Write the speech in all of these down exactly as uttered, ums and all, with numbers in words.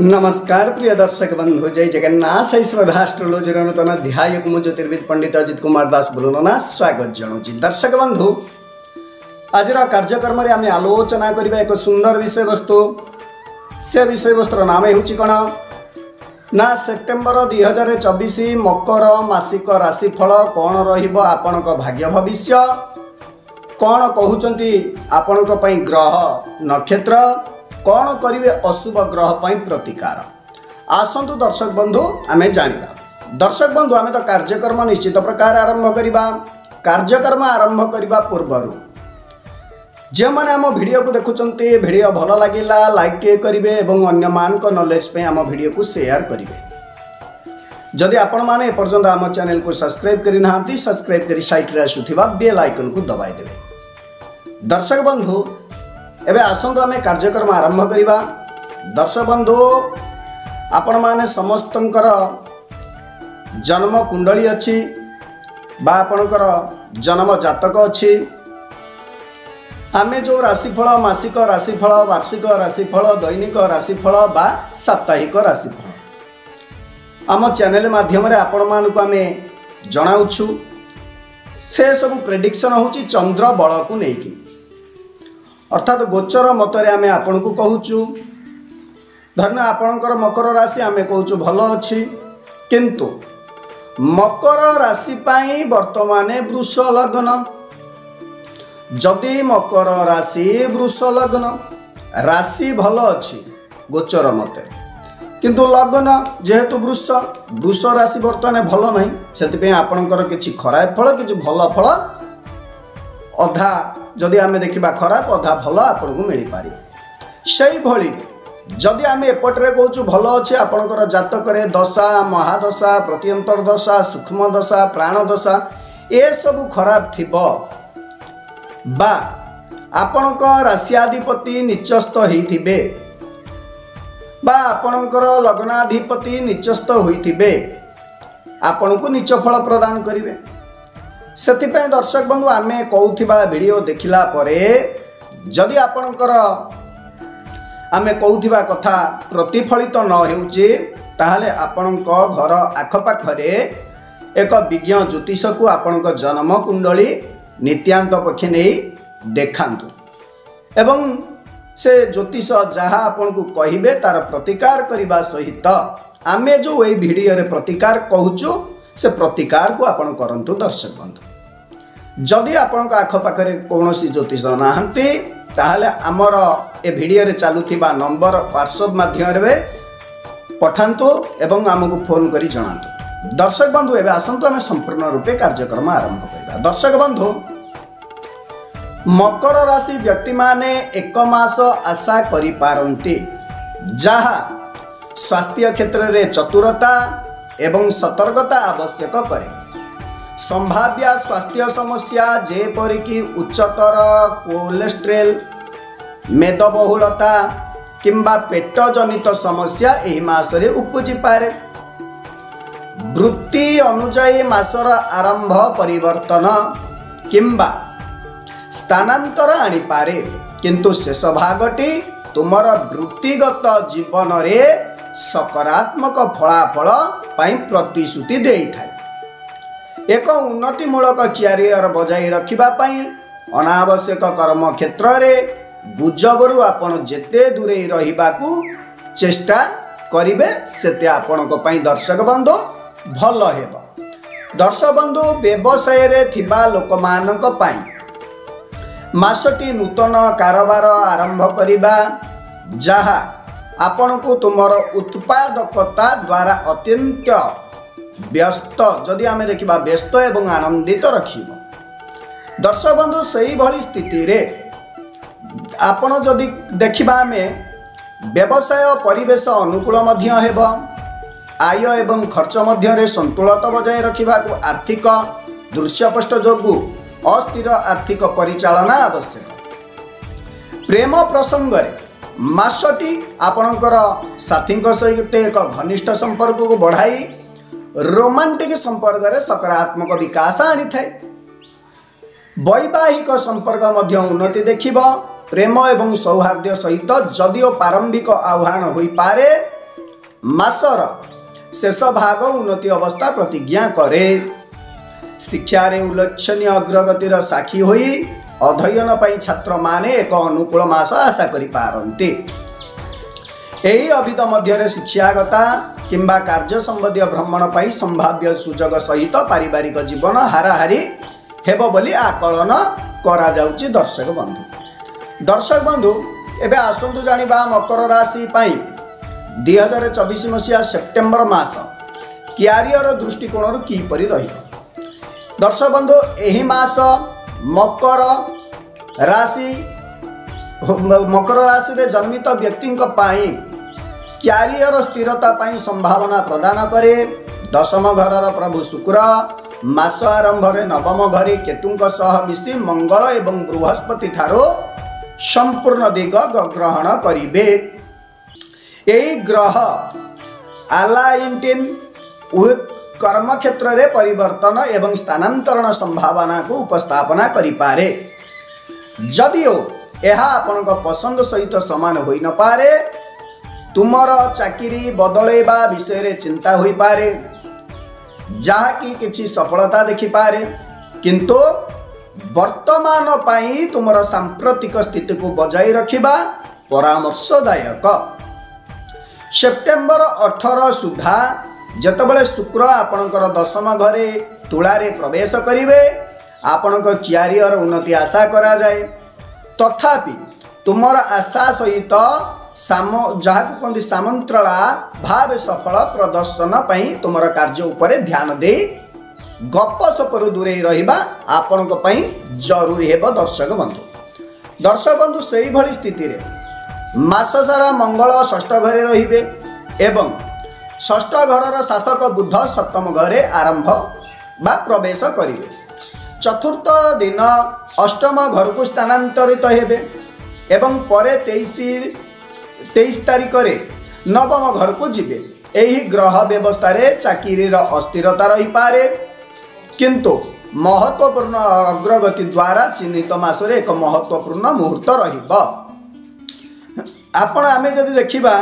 नमस्कार प्रिय दर्शक बंधु जय जगन्नाथ सही श्रद्धा एस्ट्रोलोजर नूतन अध्याय को ज्योतिर्विद पंडित अजित कुमार दास बोलना स्वागत जनाऊँ। दर्शक बंधु आज कार्यक्रम में आम आलोचना करबा एक सुंदर विषय वस्तु से विषय वस्तुर नाम हूँ कौन ना सेप्टेम्बर दुई हजार चौबीस मकर मासिक राशिफल कौन रपण भाग्य भविष्य कौन कहते आपण ग्रह नक्षत्र कौन करेंगे अशुभ ग्रह पर प्रतिकार आसतु दर्शक बंधु आम जाना। दर्शक बंधु आम तो कार्यक्रम निश्चित प्रकार आरंभ करवा। कार्यक्रम आरंभ करने पूर्वर जो मैंने आम वीडियो को देखुंत वीडियो भल लगे लाइक करेंगे और अन्य मान नॉलेज पे आम वीडियो को शेयर करेंगे। जदि आपण मैंने एपर्यंत आम चैनल को सब्सक्राइब करना सब्सक्राइब कर साइट आसुवा बेल आइकन को दबाई देवे। दर्शक बंधु एबे आसंतु आमे कार्यक्रम आरंभ करिबा। दर्शक बंधु आपण माने समस्तंकर जन्म कुंडली अच्छी बा आपणकर जन्म जातक अच्छी आमे जो राशिफल मासिक राशिफल वार्षिक राशिफल दैनिक राशिफल बा साप्ताहिक राशिफल आम चैनल माध्यम रे आपण मानकु आमे जणाउछु। से सब प्रेडिक्शन होची चंद्र बल को नेकी अर्थात गोचर मतरे आमे आपण को कहूचु। धरना आपणकर मकर राशि आमे कहूचु भल अच्छी किंतु मकर राशि पाई वर्तमाने वृष लग्न जदि मकर राशि वृष लग्न राशि भल अच्छी गोचर मते किंतु लग्न जेहेतु वृष वृष राशि वर्तमान भल नहीं से आपणकर किछि खराब फल किछि भल फल अधा जदि आमे देखिबा खराब अधा भल आपन को मिल पारे। सेही भली जदि आमे एपटरे कहूँ भल अच्छे आपणकर जातक दशा महादशा प्रत्यंतर दशा सूक्ष्म दशा प्राण दशा ए सब खराब थिबो बा आपणक राशियाधिपति निचस्थ होइथिबे बा आपणकर लग्नाधिपति निचस्थ होइथिबे आपन को नीच फल प्रदान करिवे। सेतिपय दर्शक बंधु आमे कहूथिबा वीडियो देखिला परे जदि आपणकर आमे कहूथिबा कथा प्रतिफलित न हेउचे ताहले आपणक घर आखपाखरे एक विज्ञ ज्योतिष को आपणक जन्म कुंडली नित्यांत पक्षे नहीं देखांतु एवं से ज्योतिष जहाँ आपन को कहिबे तार प्रतिकार करिबा सहित आमे जो ए वीडियो रे प्रतिकार कहूचु से प्रतिकार को आपण करंतु। दर्शक बंधु जदि आपण आखपाखे कौन ज्योतिष नाहंती ताहले आमर ए वीडियो रे चलुथिबा नंबर व्हाट्सएप माध्यम पठांतु एवं आमको फोन करी जणांतु। दर्शक बंधु एबे आसंतु आमे संपूर्ण रूपे कार्यक्रम आरंभ करिबा। दर्शक बंधु मकर राशि व्यक्ति माने एक मास आशा करि पारंती जहा स्वास्थ्य क्षेत्र रे चतुरता एवं सतर्कता आवश्यक करे। संभाव्य स्वास्थ्य समस्या जेपरिकी उच्चतर कोलेस्ट्रेल मेदबहुलता किंबा पेट जनित समस्या एही मासरे उपजी पारे। वृत्ति अनुजाई मासर आरंभ परिवर्तन किंबा स्थानांतर आनी पारे किंतु शेष भागटी तुमर वृत्तिगत जीवन रे सकारात्मक फलाफल पाई प्रतिश्रुति देई थाए। एक उन्नतिमूलक क्यारियर बजाई रखिबा पाई अनावश्यक कर्म क्षेत्र रे गुजबरु आपण जेते दूरे रहिबाकू चेष्टा करिवे सेते आपणक पाई दर्शक बंधु भल हेबो। दर्शक बंधु व्यवसाय रे थिबा लोकमानक पाई मासटी नूतन कारोबार आरंभ करिबा जहा आपण को तुमर उत्पादकता द्वारा अत्यंत व्यस्त जदि आमे देखिबा व्यस्त एवं आनंदित रखिबो। दर्शक बंधु सही भली स्थिति रे आपण जदि देखिबा आमे व्यवसाय परिवेश अनुकूल मध्य हेबो। आय एवं खर्च मध्य रे संतुलन बजाय रखिबा को आर्थिक दृश्यपष्ट जोगु अस्थिर आर्थिक परिचालना आवश्यक। प्रेम प्रसंग रे मासटी आपणकर साथी सहित एक घनिष्ठ संपर्क को बढ़ाई रोमांटिक संपर्क रे सकारात्मक विकास आनी थाए। वैवाहिक संपर्क मध्य उन्नति देखिब। प्रेम एवं सौहार्द्य सहित जदिओ प्रारंभिक आह्वान होई पारे मासर शेष भाग उन्नति अवस्था प्रतिज्ञा करे। शिक्षा रे उल्लेखनीय अग्रगतिर साक्षी होई अध्ययन पाई छात्र माने एक अनुकूल मास आशा करि पारंती। एही अभिध मध्य शिक्षागता किंबा कार्य संबंधी भ्रमण पाई संभाव्य सुजोग सहित पारिवारिक जीवन हाराहारी हेबो बोली आकलन करा जाउची। दर्शक बंधु दर्शक बंधु एबे आसंतु जानिबा मकर राशि पाई दुई हजार चौबीस मसीहा सेप्टेम्बर मास क्यारियर दृष्टिकोण की परि रहिबो। दर्शक बंधु एही मास मकर राशि मकर राशि रे जन्मित व्यक्ति पाई क्यारियर स्थिरता पाई संभावना प्रदान करे। दशम घर प्रभु शुक्र मास आरंभ रे नवम घरे केतुंक सह मिसी मंगल एवं बृहस्पति ठारो संपूर्ण दिग ग्रहण करिबे। एही ग्रह अलाइंटिन विथ कर्म क्षेत्र रे परिवर्तन एवं स्थानांतरण संभावना को उपस्थापना करि पारे। जदिओ यह आपनक पसंद सहित समान होई न पारे, तुमर चाकरी बदलैबा विषय रे चिंता होई पारे, जहा कि किछि सफलता देखि पारे, किंतु वर्तमान पाई तुमर सांप्रतिक स्थिति को बजाई रखिबा परामर्शदायक। सेप्टेम्बर अठारह सुधा जतबले शुक्र आपणकर दशम घरे तुलारे प्रवेश करिवे, आपणक क्यारियर उन्नति आशा करा जाए। तथापि तुमर आशा सहित साम जहाँ कहते सामंत्रला भाव सफल प्रदर्शन पाई तुमर कार्य उपरे ध्यान दे गप सपरु दूरे रहिबा आपणक पाई जरूरी हेबो। दर्शक बंधु दर्शक बंधु सेही भली स्थिति रे मास सारा मंगल षष्ठ घरे रहिबे एवं षष्ठ घरर शासक बुध सप्तम घरे आरंभ बा प्रवेश करिवे। चतुर्थ दिन अष्टम घर को स्थानांतरित हेबे एवं परे तेईस तेईस तारीख रे नवम घर को जिबे। एही ग्रह व्यवस्था रे चाकिरी रो अस्थिरता रही पारे, किंतु महत्वपूर्ण अग्रगति द्वारा चिन्हित मासरे एक महत्वपूर्ण मुहूर्त रहिबो। आपण आमे जदि देखिबा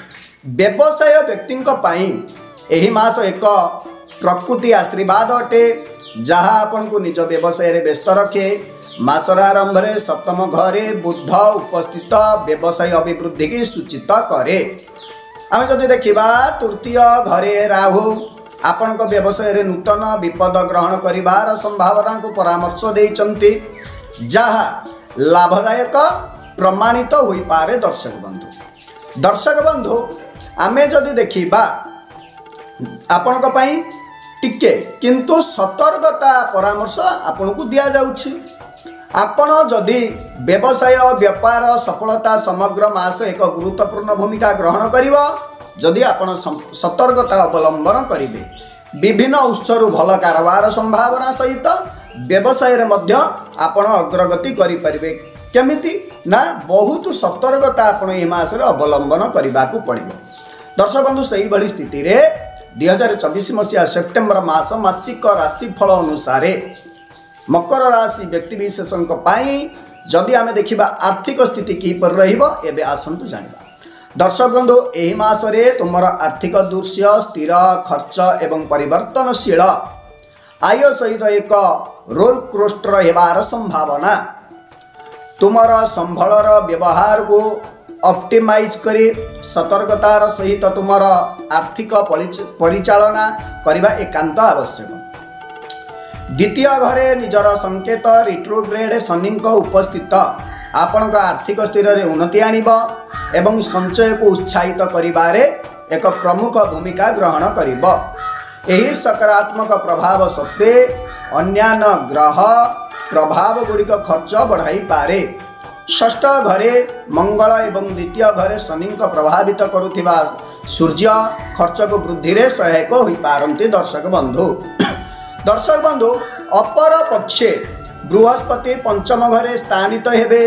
व्यवसाय व्यक्ति पाई एही मास एक प्रकृति आशीर्वाद अटे, जहाँ आपन को निज व्यवसाय रे व्यस्त रखे। मासर आरंभ रे सप्तम घरे बुध उपस्थित व्यवसाय अभिवृद्धि की सूचित करे। आमे जदि देखिबा तृतीय घरे राहु आपन को व्यवसाय रे नूतन विपद ग्रहण करिवार संभावना को परामर्श देइचंती, जहाँ लाभदायक प्रमाणित होई पारे। दर्शक बंधु दर्शक बंधु आमे जदि देखिबा आपन को पाई टिके किंतु सतर्कता परामर्श आपन को दिया जाउछि। आपण जदि व्यवसाय व्यापार सफलता समग्र मास एक गुरुत्वपूर्ण भूमिका ग्रहण करिवो, जदि आपण सतर्कता अवलंबन करिवे, विभिन्न उत्सरु भल कारोबार संभावना सहित व्यवसाय रे मध्य आपण अग्रगति करि परिबे। केमिति ना बहुत सतर्कता आपण ए मास रे अवलंबन करिबाकू पड़िबो। दर्शक बंधु सही भली स्थिति रे दुई हजार चौबीस मसीहा सेप्टेम्बर मास मासिक राशिफल अनुसार मकर राशि व्यक्ति विशेषों पाई जदि आमे देखिबा आर्थिक स्थिति किपर रहिबो एबे आसंतु जानिबा। दर्शक बंधु एही मास रे तुमर आर्थिक दृश्य स्थिर खर्च एवं परिवर्तनशील आय सहित एक रोल कोस्टर हेबार संभावना। तुमर संभलर व्यवहार को ऑप्टिमाइज करी सतर्कतार सहित तुमर आर्थिक परिचालना करबा एकांत आवश्यक। द्वितीय घरे निजर संकेत रिट्रोग्रेड शनि उपस्थित आपणक आर्थिक स्थिर रे उन्नति आनिबो एवं संचय को उत्साहित करिबारे एक प्रमुख भूमिका ग्रहण करिबो। एही सकारात्मक प्रभाव सत्वे अन्यान्य ग्रह प्रभाव गुड़िक खर्च बढ़ाई पारे। षष्ठ घरे मंगल एवं द्वितीय घरे शनि प्रभावित करुथिबा सूर्य खर्च को वृद्धि रे सहायक होई पारंती। दर्शक बंधु दर्शक बंधु अपर पक्षे बृहस्पति पंचम घरे स्थानित हेबे।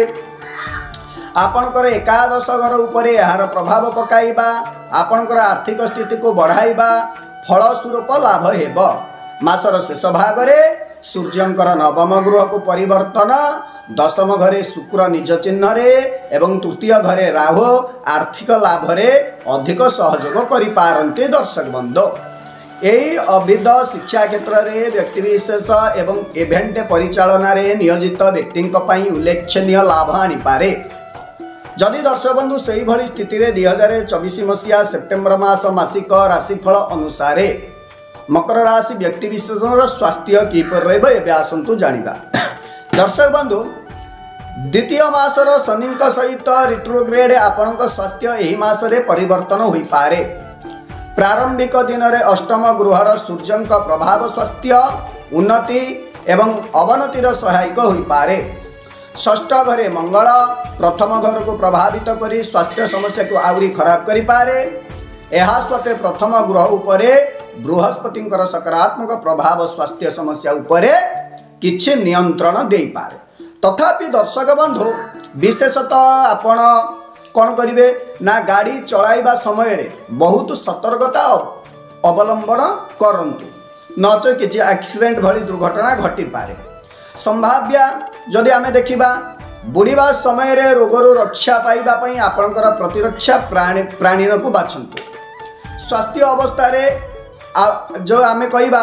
आपणकर एकादश घर उपरे यार प्रभाव पकाइबा आपणकर आर्थिक स्थिति को बढ़ाइबा फलस्वरूप लाभ हेब। मासर शेष भाग रे सूर्यंकर नवम गृह को परिवर्तन दशम घरे शुक्र निज चिन्ह एवं तृतीय घरे राहु आर्थिक लाभ रे अधिक सहयोग करि पारंती दर्शक बंधु। यही अविध शिक्षा क्षेत्र में व्यक्तिविशेष एवं इवेंट परिचालन रे नियोजित व्यक्ति उल्लेखनीय लाभ आनी पारे। जदि दर्शक बंधु से ही भली स्थिति रे दुई हजार चौबीस मसीहा सेप्टेम्बर मास मासिक राशिफल अनुसार मकर राशि व्यक्तिविशेष स्वास्थ्य किपर रहिबो एबे आसंतु जानिबा। दर्शक बंधु द्वितीय मासर शनि सहित रिट्रोग्रेड आपणक स्वास्थ्य यही मासरे परिवर्तन होई पारे। प्रारंभिक दिन में अष्टम गृहर सूर्य प्रभाव स्वास्थ्य उन्नति एवं अवनतिर सहायक होई पारे। षष्ठ घरे मंगल प्रथम घर को प्रभावित करी स्वास्थ्य समस्या को आउरी खराब करि पारे। एहा सत्वे प्रथम ग्रह उपरे बृहस्पति सकारात्मक प्रभाव स्वास्थ्य समस्या उपरे किछि नियंत्रण दे पारे। तथापि दर्शक बंधु विशेषतः आपण कौन करिवे ना गाड़ी चलाइबा समय रे बहुत सतर्कता अवलंबन करंतु नच किछि एक्सीडेंट भली दुर्घटना घटी पारे। संभाव्य जदि आमे देखिबा बुड़ीबा समय रे रोगरु रक्षा पाइबा पई आपनकर प्रतिरक्षा प्राणी प्राणीन को बाछंतु। स्वास्थ्य अवस्था रे जो आमे कहिबा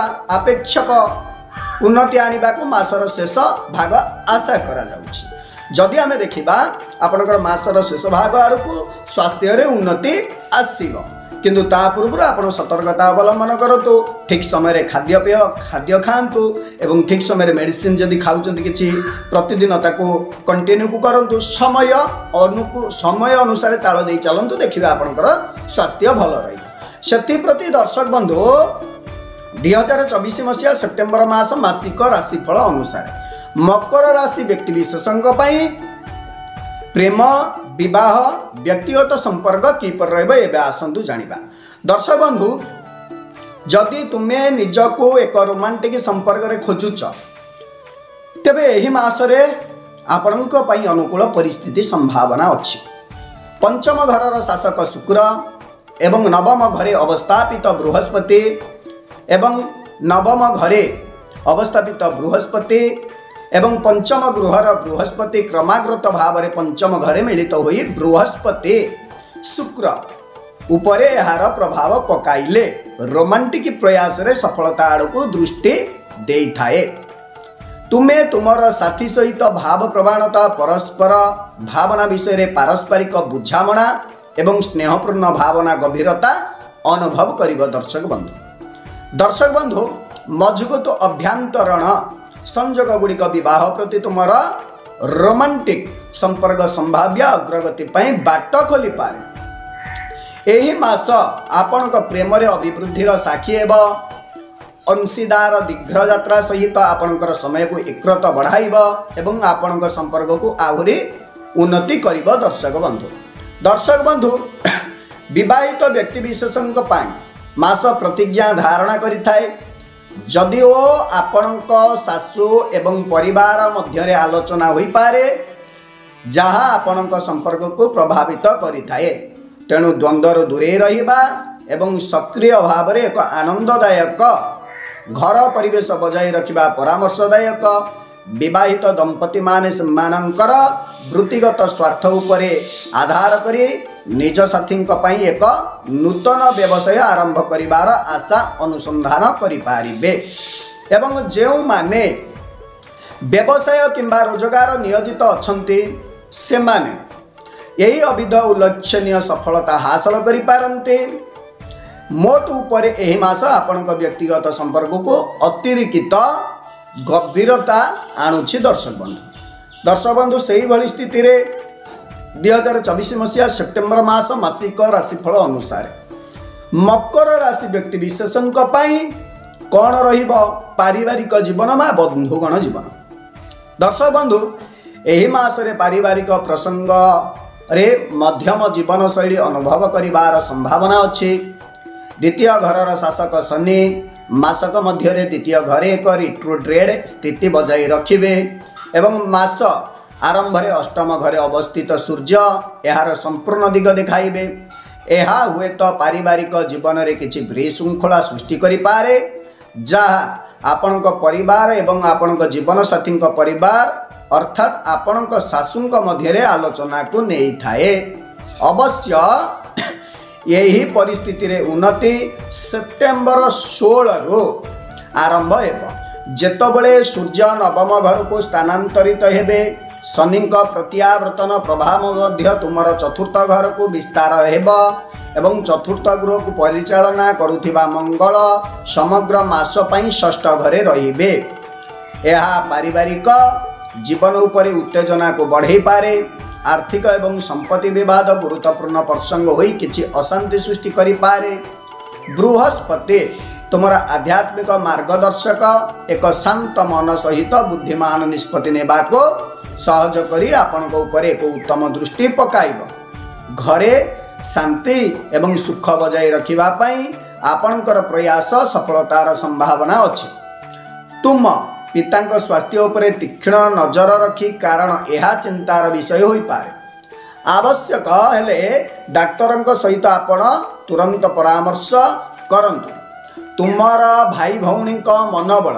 अपेक्षक उन्नति आनिबा को मासर शेष भाग आशा करा जाउछि। जदि आमे देखिबा आपनकर मासर शेष भाग आड़कू स्वास्थ्य रे उन्नति आसीबो, किंतु ता पूर्व आपण सतर्कता अवलंबन करतु। ठीक समय रे खाद्य पेय खाद्य खातु एवं ठीक समय रे मेडिसिन जदि खाउचंती किछि प्रतिदिन ताको कंटिन्यू को करंतु। समय अनुकू समय अनुसार ताल दे चलंतु, देखिबा आपनकर स्वास्थ्य भल रही। सेति प्रति दर्शक बंधु दुई हजार चौबीस मसीहा सेप्टेम्बर मास मासिक राशिफल अनुसार मकर राशि व्यक्ति विशेषज्ञ प्रेम विवाह व्यक्तिगत संपर्क किपर रहबो एबे आसंतु जानिबा। दर्शक बंधु जदि तुमे निजको एक रोमांटिक संपर्क रे खोजुच तेबे एही मासरे आपनक पई अनुकूल परिस्थिति संभावना अछि। पंचम घरर शासक शुक्र एवं नवम घरे अवस्थापित बृहस्पति एवं नवम घरे अवस्थापित बृहस्पति एवं पंचम गृहर बृहस्पति क्रमागत भाव में पंचम घरे मिलित होई बृहस्पति शुक्र उपरे यार प्रभाव पकाइले रोमांटिक प्रयास रे सफलता आड़को दृष्टि देई थाए। तुमे तुमर साथी सहित भाव प्रवणता परस्पर भावना विषय रे पारस्परिक बुझामणा एवं स्नेहपूर्ण भावना गभीरता अनुभव करिब। दर्शक बंधु दर्शक बंधु मजबूत अभ्यंतरण संयोग गुड़िक विवाह प्रति तुमर रोमांटिक संपर्क संभाव्य अग्रगति पई बाट खोली पारे। एही मास आपनक प्रेम रे अभिवृद्धिर साक्षी हेब। अंशीदार दीर्घ यात्रा सहित आपनकर समय को एक्रत बढ़ाइब एवं आपनक संपर्क को आहुरी उन्नति करिब। दर्शक बंधु दर्शक बंधु विवाहित व्यक्ति विशेषज्ञ पाई मास प्रतिज्ञा धारणा करिथाए। जदिओ आपणक सासु एवं परिवार मध्य आलोचना होई पारे जहाँ आपणक संपर्क को प्रभावित करिथाए, तेणु द्वंद्वर दूरे रहिबा एवं सक्रिय भाव में एक आनंददायक घर परिवेश बजाय रखिबा परामर्शदायक। विवाहित दंपति माने सेमानंकर वृत्तिगत स्वार्थ उपरे आधार करी निज साथी एक नूतन व्यवसाय आरंभ करिवार आशा अनुसंधान करिपारिबे एवं जो माने व्यवसाय किंबा रोजगार नियोजित अछंती सेमाने यही अविध उल्लेखनीय सफलता हासिल करिपारन्ते। मोट उपरे एही मास आपनक व्यक्तिगत संपर्क को अतिरिक्त गंभीरता आणुछि। दर्शक बंधु दर्शक बंधु से भली स्थिति रे दुई हजार चौबीस मसीहा सेप्टेम्बर मास मासिक राशिफल अनुसार मकर राशि व्यक्ति विशेषज्ञ पाई कौन रहिबो पारिवारिक जीवन मा बंधुगण जीवन। दर्शक बंधु एही मास रे पारिवारिक प्रसंग रे मध्यम जीवन शैली अनुभव करिवार संभावना अछि। द्वितीय घरर शासक शनि मासक मध्य द्वितीय घरे एक रिट्रोग्रेड स्थिति बजाय रखिबे एवं मास आरंभ रे अष्टम घरे अवस्थित सूर्य यार संपूर्ण दिग देखाइबे। यह हुए तो पारिवारिक जीवन रे किछि विशृंखला सृष्टि करि पारे जहाँ आपणक परिवार एवं आपणक जीवन साथी परिवार अर्थात आपणक शाशुंक मध्य आलोचना को नहीं थाए। अवश्य यही परिस्थिति रे उन्नति सेप्टेम्बर सोलह रु आरंभ हेब। जेतबले सूर्य नवम घर को स्थानांतरित हेबे शनि प्रत्यावर्तन प्रभाव मध्य तुमर चतुर्थ घर को विस्तार हेब एवं चतुर्थ गृह को परिचालना करुथिबा मंगल समग्र मास पई षष्ठ घरे रहिबे। यह पारिवारिक जीवन उपरे उत्तेजना को बढ़ई पारे। आर्थिक एवं संपत्ति विवाद गुरुत्वपूर्ण प्रसंग होई किछि अशांति सृष्टि करि पारे। बृहस्पति तुमरा आध्यात्मिक मार्गदर्शक एक शांत मन सहित बुद्धिमान निष्पत्ति नेबा को सहज करी आपनक ऊपर एक उत्तम दृष्टि पकाइब। घरे शांति एवं सुख बजाय रखिबा पई आपनकर प्रयास सफलतार संभावना अछि। तुम पितांक स्वास्थ्य उपरे तीक्ष्ण नजर रखी कारण यह चिंतार विषय होई पारे। आवश्यक हेले डाक्तरंक सहित आपण तुरंत परामर्श करंतु। तुमर भाई भौणीक मनोबल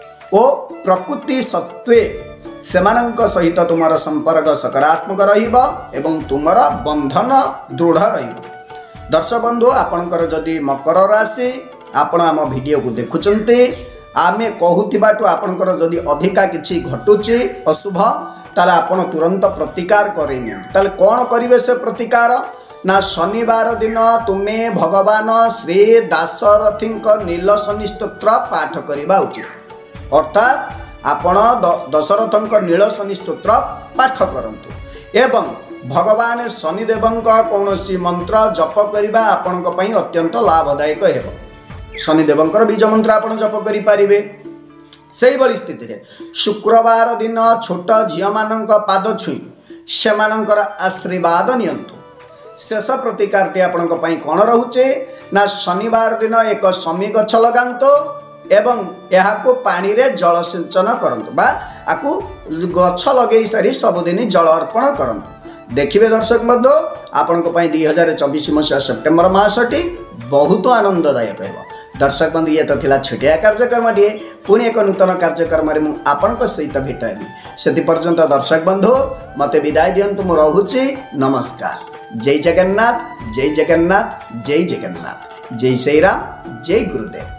ओ प्रकृति सत्वे सेमानंक सहित तुमर संपर्क सकारात्मक रहिब एवं तुमर बंधन दृढ़ रहिब। दर्शक बंधु आपणकर जदि मकर राशि आपण आम वीडियो को देखुचंती आमे कहूथिबाटू आपणकर जदि अधिका किछि घटुची अशुभ ताले आपण तुरंत प्रतिकार करेनि। ताले कोन करिवे से प्रतिकार ना शनिवार दिन तुमे भगवान श्री दाशरथींक नील शनि स्तोत्र पाठ करिबा उचित। अर्थात आपण दशरथंक नील शनि स्तोत्र पाठ करंतु एवं भगवान शनिदेवंक कौनसी मंत्र जप करिबा आपणक पई अत्यंत लाभदायक हेबो। शनिदेवंकर बीज मंत्र आपण जप करि पारिबे। सेही बली स्थिति रे शुक्रवार दिन छोट झियो मानंक पाद छुई सेमानंकर आशीर्वाद नियंतु। शेष प्रतिकारटी आपणक पई कोन रहउचे ना शनिवार दिन एक समी गछ लगांतो एवं यहाको पानी रे जल सिंचन करंतु बा आकु गछ लगेई सारी सबुदिन जल अर्पण करंतु। देखिबे दर्शक बंधु आपणक पई दुई हजार चौबीस मसीहा सेप्टेम्बर मासटी बहुत आनंददायक हेबो। दर्शक बंधु ये तो थिला छोटिया कार्यक्रम टे पुणी एक नूतन कार्यक्रम रे मु आपनक सहित भेट हेबी। सेति पर्यंत दर्शक बंधु मते विदाय दियंतु। मु रहुची नमस्कार। जय जगन्नाथ जय जगन्नाथ जय जगन्नाथ जय श्री राम जय गुरुदेव।